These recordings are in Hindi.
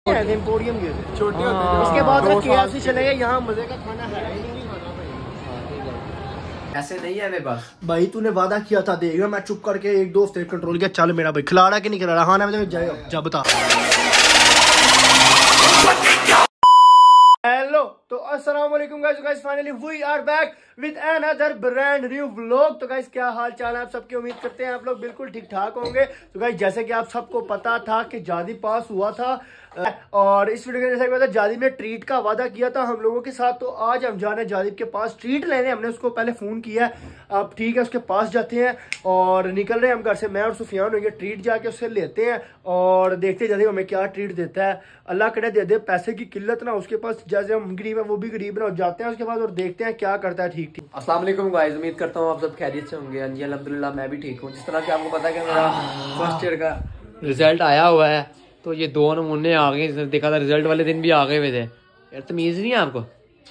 एम्पोरियम गए थे छोटे होते थे, उसके बाद KFC चले गए। यहाँ मजे का खाना है ही नहीं। ऐसे नहीं है मेरे पास भाई तूने वादा किया था देगा, मैं चुप करके एक दो हफ्ते कंट्रोल किया। चल मेरा भाई खिला रहा कि नहीं खिला रहा? हाँ ना जाएगा जा बता। हेलो तो अस्सलाम वालेकुम guys, finally we are back with another brand new vlog. तो गाइस क्या हाल चाल है आप सबके? उम्मीद करते हैं आप लोग बिल्कुल ठीक ठाक होंगे। तो गाइस जैसे कि आप सबको पता था कि जादी पास हुआ था और इस वीडियो के जैसे कि जादिब ने ट्रीट का वादा किया था हम लोगों के साथ। तो आज हम जा रहे हैं जादिब के पास ट्रीट लेने। हमने उसको पहले फ़ोन किया है, अब ठीक है उसके पास जाते हैं और निकल रहे हैं हम घर से। मैं और सुफियान होंगे, ट्रीट जाके उससे लेते हैं और देखते हैं जादिब हमें क्या ट्रीट देता है। अल्लाह करे दे दे, पैसे की किल्लत ना उसके पास, जैसे हम गरीब है वो भी गरीब ना। जाते हैं उसके बाद और देखते हैं क्या करता है। ठीक ठीक। अस्सलाम वालेकुम गाइस, उम्मीद करता हूँ आप सब खैरियत से होंगे। हाँ जी अल्हम्दुलिल्लाह मैं भी ठीक हूँ। जिस तरह कि आपको पता है कि मेरा फर्स्ट ईयर का रिजल्ट आया हुआ है, तो ये दो नमूने आ गए। देखा था रिजल्ट वाले दिन भी आ गए हुए थे। यार तमीज नहीं है आपको?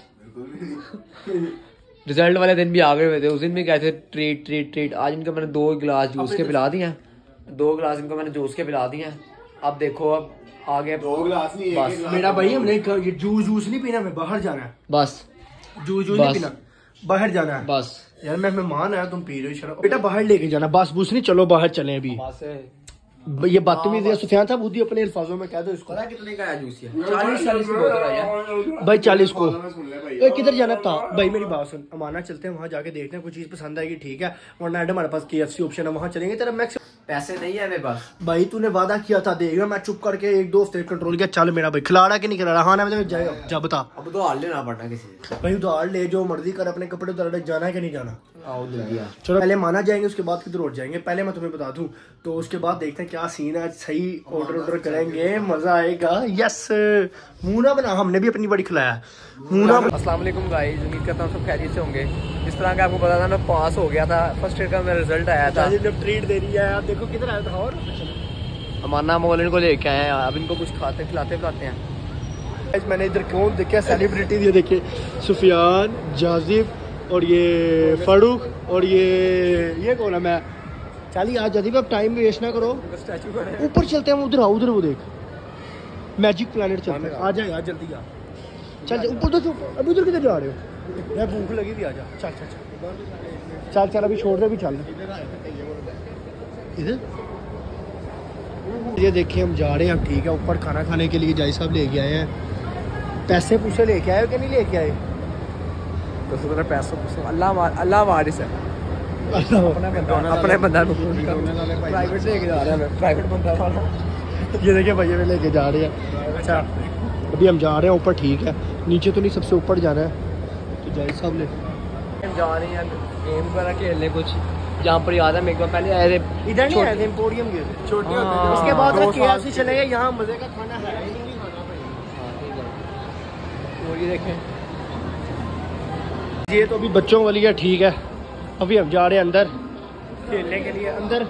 रिजल्ट वाले दिन भी आ गए हुए थे। उस दिन भी कहते थे ट्रीट ट्रीट ट्रीट। आज इनको मैंने 2 गिलास जूस के पिला दिए हैं। 2 गिलास इनको मैंने जूस के पिला दिए हैं। अब देखो अब आ गया 2 गिलास नहीं बस मेरा भाई। हमने ये जूस नहीं पीना, हमें बाहर जाना है। बस जूस नहीं पीना, बाहर जाना है बस। यार मैं मेहमान आया, तुम पी रहे हो शराब। बेटा बाहर लेके जाना, बस बूस नहीं, चलो बाहर चले अभी। ये बदतमीजी है सुफियान साहब, खुद ही अपने अल्फाजों में कह दो इसको। कितने का है जूस? 40 की बोतल है भाई 40 को। किधर जाना था भाई? मेरी बात सुन, अमाना चलते हैं, वहाँ जाके देखते हैं कुछ चीज पसंद आएगी ठीक है, वरना हमारे पास KFC ऑप्शन है, वहाँ चलेंगे। तेरा मैक्स पैसे नहीं है मेरे पास। भाई तूने वादा किया था देगा, मैं चुप करके एक दो हफ्ते कंट्रोल किया। चल मेरा भाई खिला रहा कि नहीं खिला रहा? हाँ ना जाएगा जा बता। अब तो हाल लेना पड़ना किसी से भाई उधार ले, जो मर्जी कर, अपने कपड़े उतार, जाना है कि नहीं जाना? आओ जल्दी आ। चलो पहले माना जाएंगे, उसके बाद किधर और जाएंगे। पहले मैं तुम्हें बता दूं तो उसके बाद देखते हैं क्या सीन है। सही ऑर्डर करेंगे, मजा आएगा। यस मुंह ना बना, हमने भी अपनी बड़ी खिलाया मुंह ना। अस्सलाम वालेकुम गाइस, उम्मीद करता हूँ सब खैरियत से होंगे। जिस तरह का आपको पता था मैं पास हो गया था, फर्स्ट ईयर का मेरा रिजल्ट आया था। जब ट्रीट दे रही है, आप देखो किधर आया था। और अमाना मोलन को लेके आए हैं, अब इनको कुछ खाते खिलाते पिलाते हैं। मैंने इधर कौन देखा सेलिब्रिटी, ये देखिए सुफियान, जाजिब और ये फारूक और ये कौन है? मैं चलिए आज जाजिब अब टाइम वेस्ट ना करो, ऊपर चलते हैं। उधर आओ, उधर वो देख मैजिक प्लैनेट चलते हैं। आ जाए यार जल्दी आ, चल ऊपर तो। अभी उधर किधर जा रहे हो? मैं भूख लगी थी, आ जा। चल चल चल चल चल, अभी छोड़ दे, अभी चल। इधर ये देखिए हम जा रहे हैं अब ठीक है ऊपर खाना खाने के लिए। जाई साहब लेके आए हैं। पैसे पूछे लेके आए हो कि नहीं लेके आए? तो पैसे अल्लाह वारिस है। अपने बंदा प्राइवेट लेके जा रहे हैं, प्राइवेट बंदा वाला। ये देखिए भैया लेके जा रहे हैं। अच्छा अभी हम जा रहे हैं ऊपर ठीक है, नीचे तो नहीं, सबसे ऊपर जाना है। तो जाई साहब ले जा रहे हैं गेम वगैरह खेलने कुछ, जहाँ पर याद है मैं एक बार पहले आए थे। इधर नहीं आए थे, एम्पोरियम गए थे छोटे होते थे, उसके बाद KFC चले गए। यहाँ मजे का खाना है ही नहीं। और ये देखें, ये तो अभी बच्चों वाली है ठीक है। अभी हम जा रहे हैं अंदर खेलने के लिए। अंदर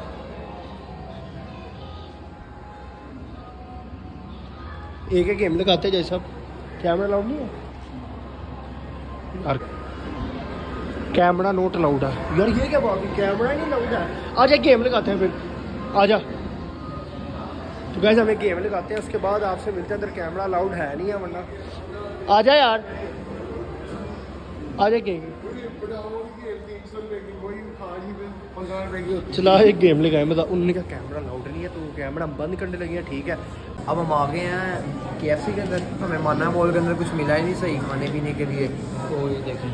एक एक गेम लगाते हैं जैसा। कैमरा अलाउड नहीं है यार, कैमरा नोट अलाउड है यार। ये क्या बात है, कैमरा ही नहीं अलाउड है। आ जा गेम लगाते हैं फिर, आ जा। तो गाइस हमें गेम लगाते हैं, उसके बाद आपसे मिलते हैं। अंदर कैमरा अलाउड है नहीं है, वरना आ जा यार, आ जा। गेम चला एक गेम लगाए, मतलब उन्होंने कहा कैमरा अलाउड नहीं है, तो कैमरा बंद करने लगे हैं ठीक है। अब हम आ गए हैं KFC के अंदर। हमें माना मॉल के अंदर कुछ मिला ही नहीं सही खाने पीने के लिए। तो ये देखें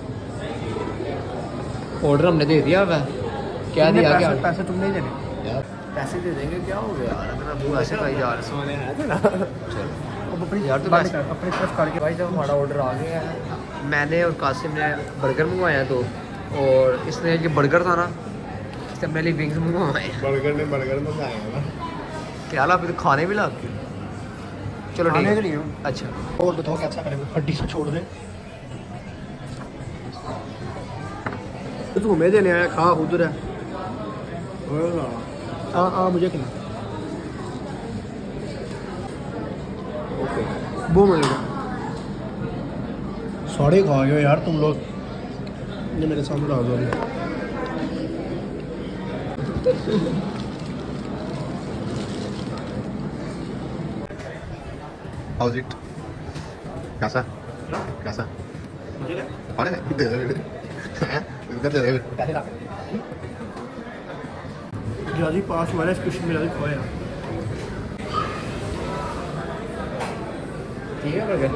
ऑर्डर हमने दे दिया हुआ। क्या दिया? क्या पैसे तुम नहीं देने यार? पैसे दे देंगे, क्या हो गया यार? मेरा मुंह ऐसे खाई जा रहा है। चलो यार तो अपनी तरफ करके। भाई जब हमारा ऑर्डर आ गया है, मैंने और कासिम ने बर्गर मंगवाया तो, और इसने जो बर्गर था ना, इसने अपने लिए विंग्स मंगवाए। बर्गर मंगाया ना क्या अभी तो खाने भी लग गए। चलो ठीक है। अच्छा और बताओ कैसा करेंगे? हड्डी से छोड़ दे, तो तुम्हें देने आया, खा उधर है। हाँ मुझे खिला। ओके वो मिलेगा। साढ़े खा गए यार तुम लोग, ये मेरे सामने ला दो। हाउस इट कैसा कैसा अरे दे दे जल्दी पास वाला स्पेशल मिला दी खोया ठीक है बर्गर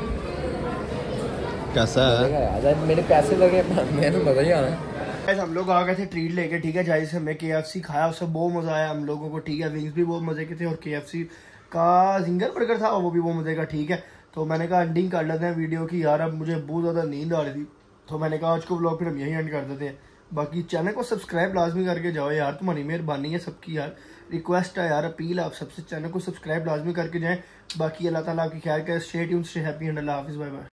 कैसा है यार मेरे पैसे लगे मैंने मजा ही आना गाइस हम लोग आ गए थे ट्रीट लेके, ठीक है, जहाँ से हमने KFC खाया उससे बहुत मजा आया हम लोगों को, ठीक है। विंग्स भी बहुत मजे के थे और KFC का जिंगर बर्गर था वो भी बहुत मजे का, ठीक है। तो मैंने कहा एंडिंग कर लेते हैं वीडियो की यार, अब मुझे बहुत ज़्यादा नींद आ रही थी, तो मैंने कहा आज को व्लॉग फिर हम यहीं एंड कर देते हैं। बाकी चैनल को सब्सक्राइब लाजमी करके जाओ यार, तुम्हारी मेहरबानी है सबकी यार, रिक्वेस्ट है यार, अपील है आप सबसे, चैनल को सब्सक्राइब लाजमी करके जाएं। बाकी अल्लाह ताला आपकी खैर करे, stay tuned, stay happy and अल्लाह हाफिज़, बाय बाय।